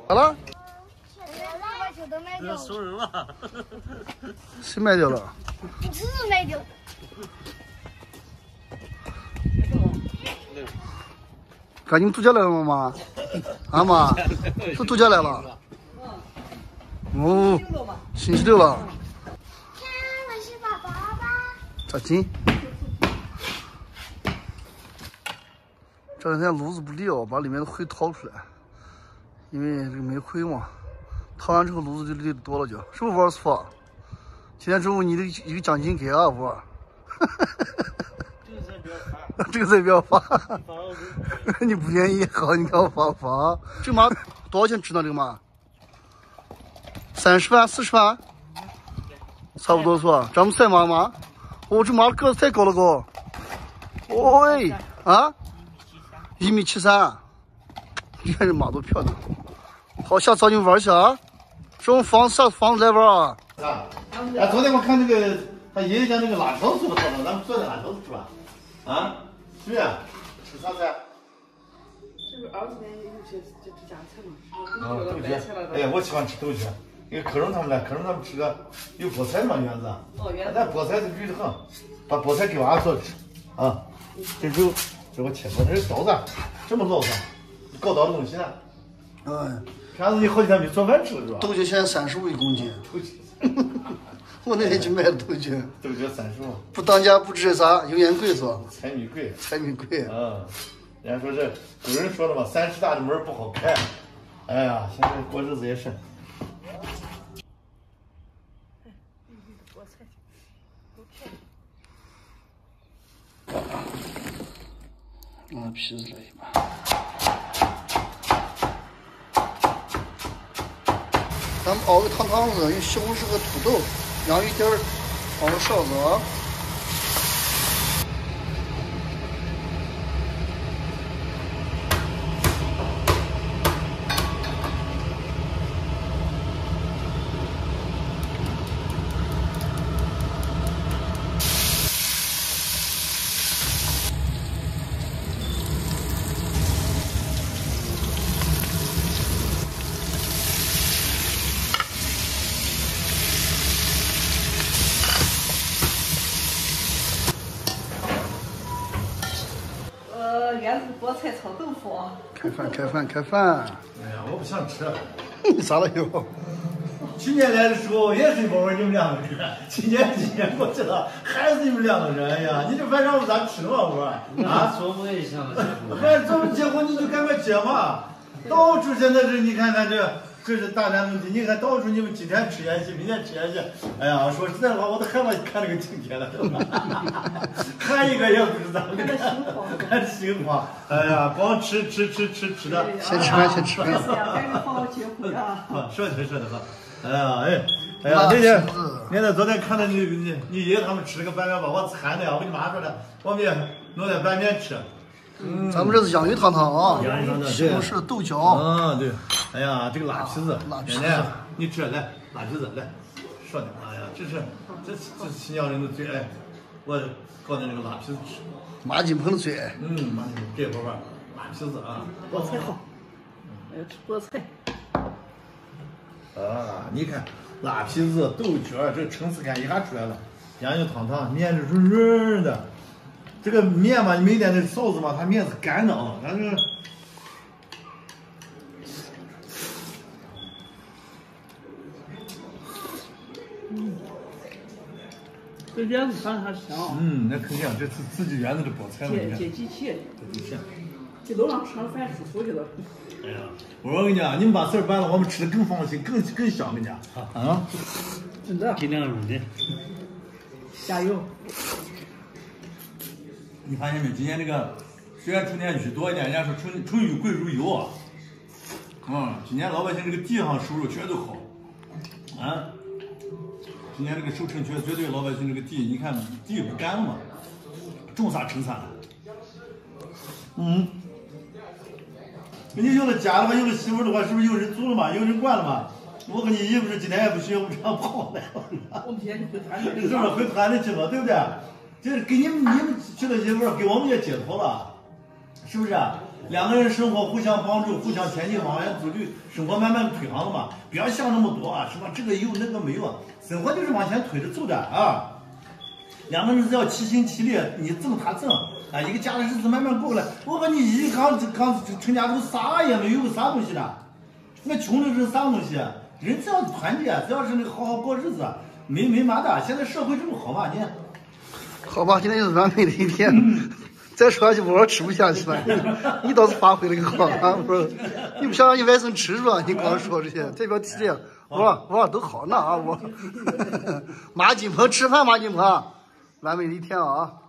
咋了？ 都卖掉了。 收人了。 谁卖掉了？ 你侄子卖掉。 赶你们度假来了吗妈？啊妈，是度假来了。哦，星期六了。 看，我是宝宝吧？ 扎紧。这两天炉子不利哦，把里面的灰掏出来，因为这个没灰嘛。掏完之后炉子就利的多了，就是不是王师傅？今天中午你的一个奖金给啊，我。这个才不要发，你不愿意好，你看我发。这个马多少钱值呢？这个马30万、40万，差不多是吧？咱们赛马吗？哦，这马个子太高了高。喂，啊，1.73米，你看这马多漂亮。好，下次找你们玩去啊！这种房子来玩啊！ 哎，昨天我看那个他爷爷家那个辣条做的好了，咱们做点辣条吃吧。啊，是不是？吃啥菜？ 这个儿子呢，有些这家菜嘛， 豆角。哎呀，我喜欢吃豆角。那个可荣他们来，可荣他们吃个有菠菜嘛园子。哦，园子。咱菠菜是绿的很，把菠菜给娃做吃。啊，这肉，这我切过，这是刀子，这么老子，搞刀的东西呢。 哎， 啥子？你好几天没做饭吃了是吧？ 豆角现在35一公斤。我那天去买的豆角， 豆角35， 不当家不知啥，油盐贵是吧？ 柴米贵， 柴米贵。 嗯，人家说这古人说了嘛，30大的门不好开。哎呀，现在过日子也是。 拿皮子来一把。咱们熬个汤汤子，用西红柿和土豆、洋芋丁儿熬个臊子啊。 园子菠菜炒豆腐。 开饭！ 哎呀，我不想吃。 啥了又？ 去年来的时候也是我你们两个人，今年过去了还是你们两个人。哎呀，你这饭让我咋吃嘛我？啊， 说我也想结婚。 反正结婚你就赶快结嘛。到处现在你看看这是大难问题。你看到处你们今天吃延禧，明天吃延禧。哎呀，说实在话，我都害怕看那个情节了。看一个也不知道，看心慌。哎呀，光吃的。 先吃饭。 说的好。哎呀，那天昨天看到你爷爷他们吃了个拌面，把我馋的呀！我跟你妈说的，我们也弄点拌面吃。 咱们这是洋芋汤啊，西红柿、豆角。 啊，对。哎呀，这个辣皮子，奶奶，你吃来，辣皮子来，说的，哎呀，这是新疆人的最爱。我搞点那个辣皮子吃。 马金鹏的最爱。 马金鹏这会儿辣皮子啊。 菠菜好，我要吃菠菜。 啊，你看辣皮子、豆角，这个层次感一下出来了。洋芋汤汤，面是润润的。这个面嘛，你没点那臊子嘛，它面是干的啊，它这个。 这园子饭还香。 那肯定，这是自己园子的菠菜嘛。 接地气。去楼上吃上饭舒服去了。 哎呀，我说跟你讲，你们把事儿办了，我们吃的更放心，更香，跟你讲啊。 真的。 尽量努力。 加油。 你发现没？今年这个虽然春天雨多一点，人家说春雨贵如油啊。今年老百姓这个地上收入确实都好。今年这个收成绝对老百姓这个地，你看地不干嘛，种啥成啥了。你有了家了嘛，有了媳妇的话，是不是有人租了嘛，有人管了嘛？我跟你姨不是今天也不学，我这样跑来了。 我们今天就会团的， 是不是会团的去嘛，对不对？就是给你们娶了媳妇，给我们也解脱了，是不是？ 两个人生活互相帮助，互相前进，往前走就生活慢慢推航了嘛。不要想那么多啊，什么这个有那个没有，生活就是往前推着走的啊。两个人只要齐心齐力，你挣他挣啊，一个家的日子慢慢过来。我和你刚成家之后啥也没有，啥东西的，那穷的是啥东西？人只要团结，只要是那个好好过日子，没嘛的。现在社会这么好嘛，你。 好吧，今天就是完美的一天。再说下去，我吃不下去了。你倒是发挥了个好啊！不是，你不想让你外甥吃是吧？你光说这些，这边提这样，我都好呢啊！我马金鹏吃饭，马金鹏，完美的一天啊！